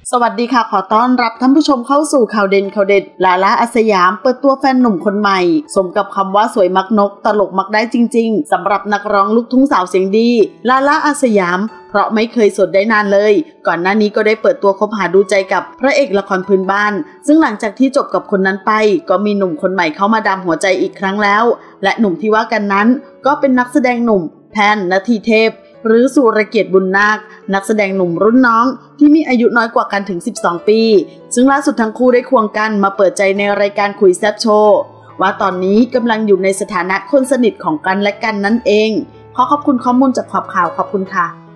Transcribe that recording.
สวัสดีค่ะขอต้อนรับท่านผู้ชมเข้าสู่ข่าวเด่นข่าวเด็ดลาล่าอาสยามเปิดตัวแฟนหนุ่มคนใหม่สมกับคำว่าสวยมักนกตลกมักได้จริงๆสำหรับนักร้องลูกทุ่งสาวเสียงดีลาล่าอาสยามเพราะไม่เคยโสดได้นานเลยก่อนหน้านี้ก็ได้เปิดตัวคบหาดูใจกับพระเอกละครพื้นบ้านซึ่งหลังจากที่จบกับคนนั้นไปก็มีหนุ่มคนใหม่เข้ามาดามหัวใจอีกครั้งแล้วและหนุ่มที่ว่ากันนั้นก็เป็นนักแสดงหนุ่มแพนณทีเทพหรือสุรเกียรติบุญนาคนักแสดงหนุ่มรุ่นน้องที่มีอายุน้อยกว่ากันถึง12ปีซึ่งล่าสุดทั้งคู่ได้ควงกันมาเปิดใจในรายการคุยแซ่บโชว์ว่าตอนนี้กำลังอยู่ในสถานะคนสนิทของกันและกันนั่นเองขอขอบคุณข้อมูลจากขอบข่าวขอบคุณค่ะ